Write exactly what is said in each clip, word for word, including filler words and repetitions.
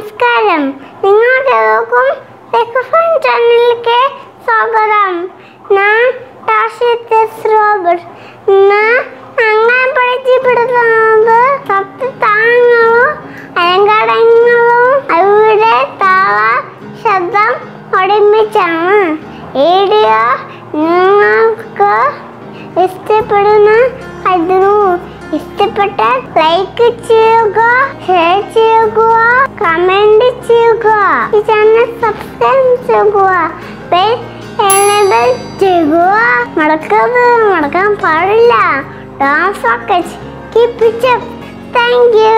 നമസ്കാരം. നിങ്ങൾക്കെല്ലാവർക്കും ടെക്ഫൺ ചാനലിലേക്ക് സ്വാഗതം. ഞാൻ ടാഷിത്ത് റോബർട്ട്. ഞാൻ അങ്ങനെ പരിചയപ്പെടുത്തുന്നത് സപ്തതാളങ്ങളും അലങ്കാരങ്ങളും അവയുടെ താള ശബ്ദം ഒരുമിച്ചാണ്. വീഡിയോ നിങ്ങൾക്ക് ഇഷ്ടപ്പെടുന്ന കരുതുന്നു. ഇഷ്ടപ്പെട്ടാൽ ലൈക്ക് ചെയ്യുക, ഷെയർ ചെയ്യുക, കമന്റ് ചെയ്യുക, ഈ ചാനൽ സബ്സ്ക്രൈബ് ചെയ്യുക, ബെൽ എനേബിൾ ചെയ്യുക. മറക്കരുത്, മറക്കാൻ പാടില്ല. Don't forget, keep it up. Thank you.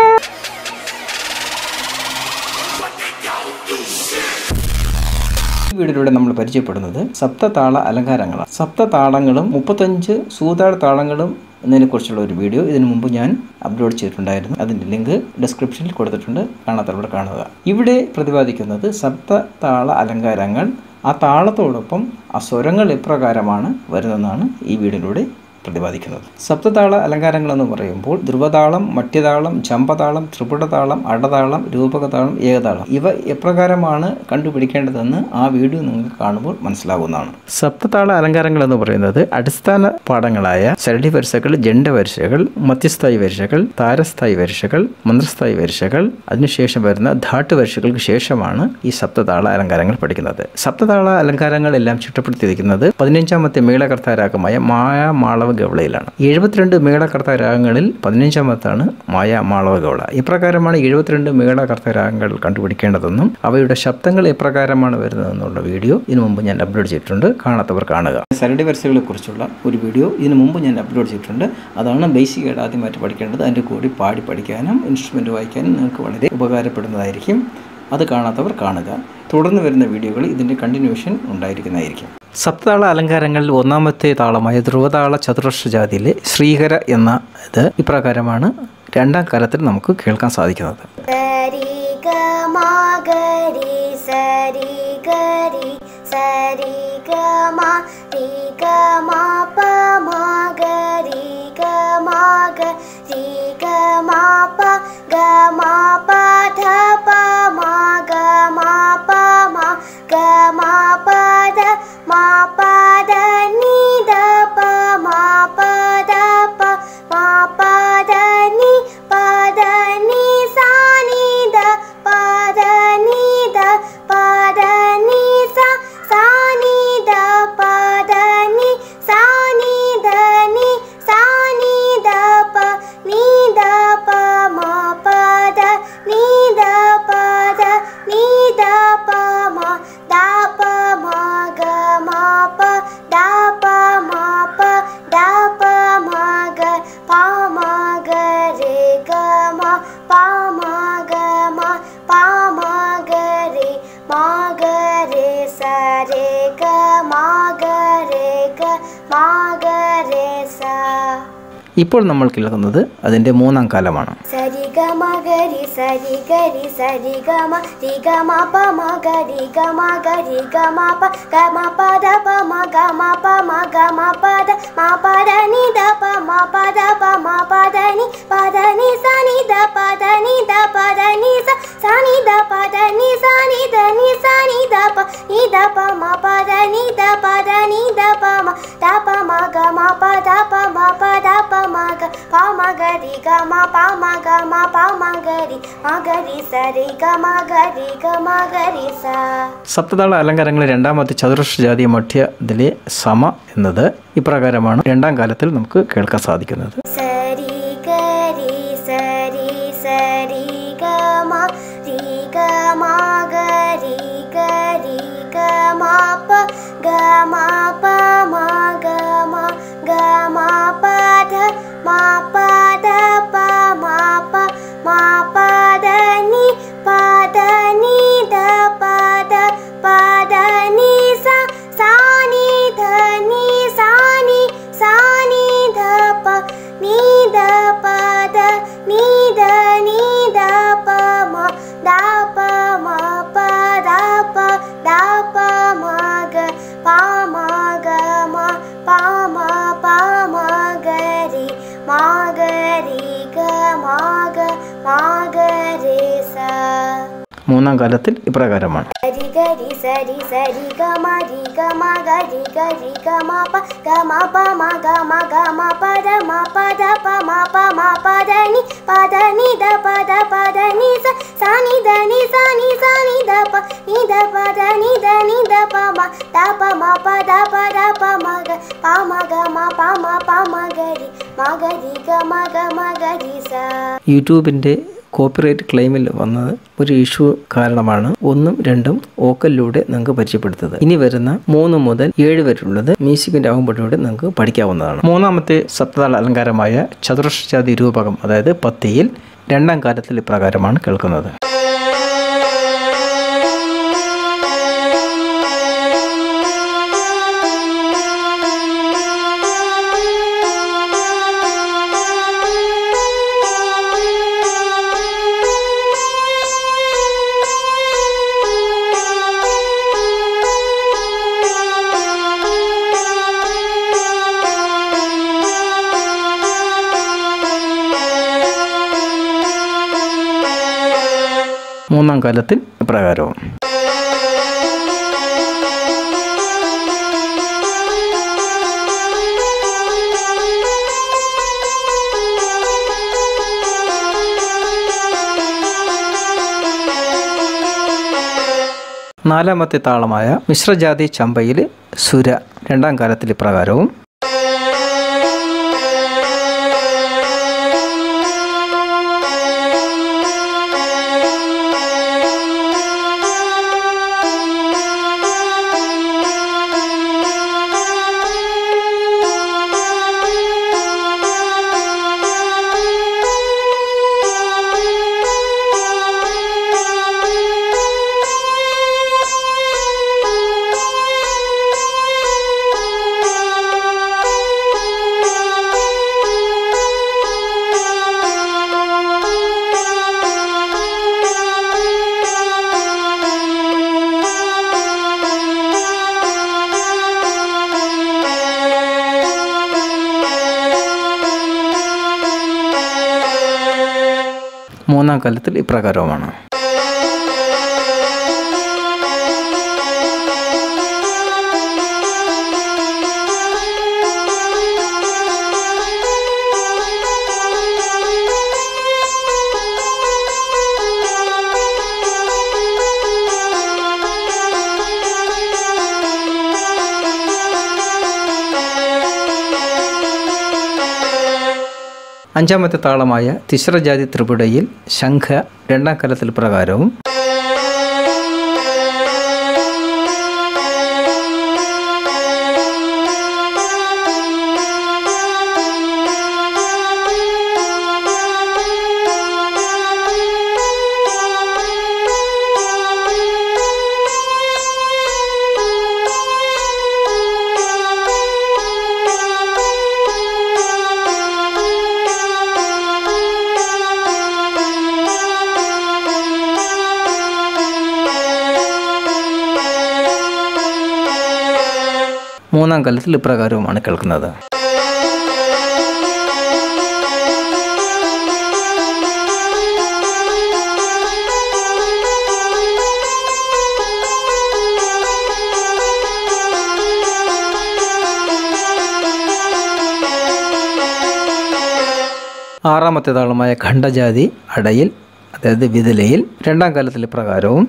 ഈ വീഡിയോയിലൂടെ നമ്മൾ പരിചയപ്പെടുന്നത് സപ്തതാള അലങ്കാരങ്ങളാണ്. സപ്തതാളങ്ങളും മുപ്പത്തഞ്ച് സൂതാള താളങ്ങളും എന്നതിനെ കുറിച്ചുള്ള ഒരു വീഡിയോ ഇതിനു മുമ്പ് ഞാൻ അപ്ലോഡ് ചെയ്തിട്ടുണ്ടായിരുന്നു. അതിൻ്റെ ലിങ്ക് ഡിസ്ക്രിപ്ഷനിൽ കൊടുത്തിട്ടുണ്ട്, കാണാത്തവർ കാണുക. ഇവിടെ പ്രതിപാദിക്കുന്നത് സപ്തതാള അലങ്കാരങ്ങൾ, ആ താളത്തോടൊപ്പം ആ സ്വരങ്ങൾ എപ്രകാരമാണ് വരുന്നതെന്നാണ് ഈ വീഡിയോയിലൂടെ പ്രതിപാദിക്കുന്നത്. സപ്തതാള അലങ്കാരങ്ങൾ എന്ന് പറയുമ്പോൾ ധ്രുവതാളം, മട്യതാളം, ചമ്പതാളം, ത്രിപുടതാളം, അടതാളം, രൂപകതാളം, ഏകതാളം ഇവ എപ്രകാരമാണ് കണ്ടുപിടിക്കേണ്ടതെന്ന് ആ വീഡിയോ നിങ്ങൾക്ക് കാണുമ്പോൾ മനസ്സിലാവുന്നതാണ്. സപ്തതാള അലങ്കാരങ്ങൾ എന്ന് പറയുന്നത് അടിസ്ഥാന പാഠങ്ങളായ ശരടി വരിശകൾ, ജണ്ട വരിശകൾ, മധ്യസ്ഥായി വരിശകൾ, താരസ്ഥായി വരിശകൾ, മന്ത്രസ്ഥായി വരിശകൾ, അതിനുശേഷം വരുന്ന ധാട്ട് വരിശകൾക്ക് ശേഷമാണ് ഈ സപ്തതാള അലങ്കാരങ്ങൾ പഠിക്കുന്നത്. സപ്തതാള അലങ്കാരങ്ങളെല്ലാം ചിട്ടപ്പെടുത്തിയിരിക്കുന്നത് പതിനഞ്ചാമത്തെ മേളകർത്താരാഗമായ മായ മാളവ ഗൗളയിലാണ്. എഴുപത്തിരണ്ട് മേളകർത്ത രാഗങ്ങളിൽ പതിനഞ്ചാമത്താണ് മായ മാളവ ഗൗള. ഇപ്രകാരമാണ് എഴുപത്തിരണ്ട് മേളകർത്ത രാഗങ്ങൾ കണ്ടുപിടിക്കേണ്ടതെന്നും അവയുടെ ശബ്ദങ്ങൾ എപ്രകാരമാണ് വരുന്നതെന്നുള്ള വീഡിയോ ഇതിനു മുമ്പ് ഞാൻ അപ്ലോഡ് ചെയ്തിട്ടുണ്ട്, കാണാത്തവർ കാണുക. സരടി വരിശകളെ കുറിച്ചുള്ള ഒരു വീഡിയോ ഇതിനു മുമ്പ് ഞാൻ അപ്ലോഡ് ചെയ്തിട്ടുണ്ട്. അതാണ് ബേസിക് ആയിട്ട് ആദ്യമായിട്ട് പഠിക്കേണ്ടത്. അതിൻ്റെ കൂടി പാടി പഠിക്കാനും ഇൻസ്ട്രുമെൻ്റ് വായിക്കാനും നിങ്ങൾക്ക് വളരെ ഉപകാരപ്പെടുന്നതായിരിക്കും. അത് കാണാത്തവർ കാണുക. തുടർന്ന് വരുന്ന വീഡിയോകളിൽ ഇതിൻ്റെ കണ്ടിന്യൂഷൻ ഉണ്ടായിരിക്കുന്നതായിരിക്കും. സപ്തതാള അലങ്കാരങ്ങളിൽ ഒന്നാമത്തെ താളമായ ധ്രുവതാള ചതുരശ്ര ജാതിയിലെ ശ്രീകര എന്ന ഇത് ഇപ്രകാരമാണ് രണ്ടാം കാലത്തിൽ നമുക്ക് കേൾക്കാൻ സാധിക്കുന്നത്. ഇപ്പോൾ നമ്മൾ കേൾക്കുന്നത് അതിൻ്റെ മൂന്നാം കാലമാണ്. സപ്തതാള അലങ്കാരങ്ങളിൽ രണ്ടാമത്തെ ചതുരശ്ര ജാതി മധ്യത്തിലെ സമ എന്നത് ഇപ്രകാരമാണ് രണ്ടാം കാലത്തിൽ നമുക്ക് കേൾക്കാൻ സാധിക്കുന്നത്. Pamaga മൂന്നാം കാലത്തിൽ ഇപ്രകാരമാണ്. Gari gari sari sari gama ri gama gari gari gama pa gama pa ma gama gama pa da ma pa da pa ma pa ma pa da ni pa da ni da pa da pa da ni sa sa ni da ni sa ni sa ni da pa ni da pa da ni da ni da pa ma da pa ma pa da pa da pa ma ga pa ma gama pa ma pa ma gari ma gari gama gama gari sa. യൂട്യൂബിൻ്റെ copyright ക്ലെയിമിൽ വന്നത് ഒരു issue കാരണമാണ് ഒന്നും രണ്ടും ഓക്കലിലൂടെ നിങ്ങൾക്ക് പരിചയപ്പെടുത്തത്. ഇനി വരുന്ന മൂന്ന് മുതൽ ഏഴ് വരെയുള്ളത് മ്യൂസിക്കിന്റെ ആകുമ്പോഴൂടെ നിങ്ങൾക്ക് പഠിക്കാവുന്നതാണ്. മൂന്നാമത്തെ സപ്തതാള അലങ്കാരമായ ചതുരശ്രജാതി രൂപകം, അതായത് പത്തിയിൽ രണ്ടാം കാലത്തിൽ ഇപ്രകാരമാണ് കേൾക്കുന്നത്. മൂന്നാം കാലത്തിൽ ഇപ്രകാരവും. നാലാമത്തെ താളമായ മിശ്രജാതി ചമ്പയിൽ സുര രണ്ടാം കാലത്തിൽ ഇപ്രകാരവും. മൂന്നാം കാലത്തിൽ ഇപ്രകാരവുമാണ്. അഞ്ചാമത്തെ താളമായ തിശ്രജാതി ത്രിപുടയിൽ ശംഖ രണ്ടാം കാലത്തിൽ പ്രകാരവും. മൂന്നാം കാലത്തിൽ ഇപ്രകാരവുമാണ് കേൾക്കുന്നത്. ആറാമത്തെ താളമായ ഖണ്ഡജാതി അടയിൽ, അതായത് വിതലയിൽ രണ്ടാം കാലത്തിൽ പ്രകാരവും.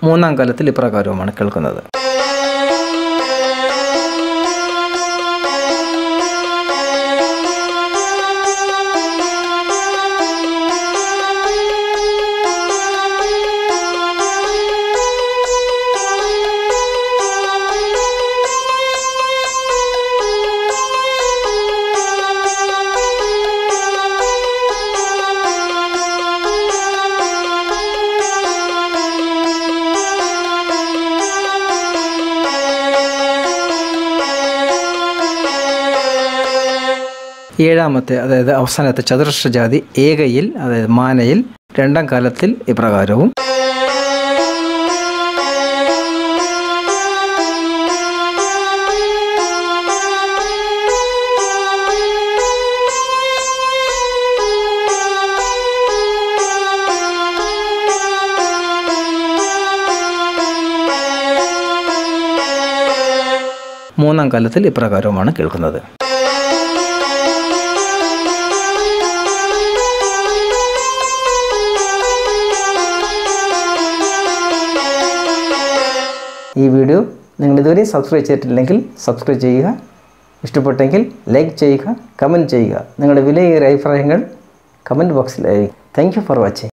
മൂന്നാം കാലത്തിൽ ഇപ്രകാരവുമാണ് കേൾക്കുന്നത്. ഏഴാമത്തെ അതായത് അവസാനത്തെ ചതുരശ്ര ജാതി ഏകയിൽ അതായത് മാനയിൽ രണ്ടാം കാലത്തിൽ ഇപ്രകാരവും. മൂന്നാം കാലത്തിൽ ഇപ്രകാരവുമാണ് കേൾക്കുന്നത്. ഈ വീഡിയോ നിങ്ങൾ ഇതുവരെ സബ്സ്ക്രൈബ് ചെയ്തിട്ടില്ലെങ്കിൽ സബ്സ്ക്രൈബ് ചെയ്യുക. ഇഷ്ടപ്പെട്ടെങ്കിൽ ലൈക്ക് ചെയ്യുക, കമൻറ്റ് ചെയ്യുക. നിങ്ങളുടെ വിലയേറിയ അഭിപ്രായങ്ങൾ കമൻറ്റ് ബോക്സിലായി. Thank you for watching.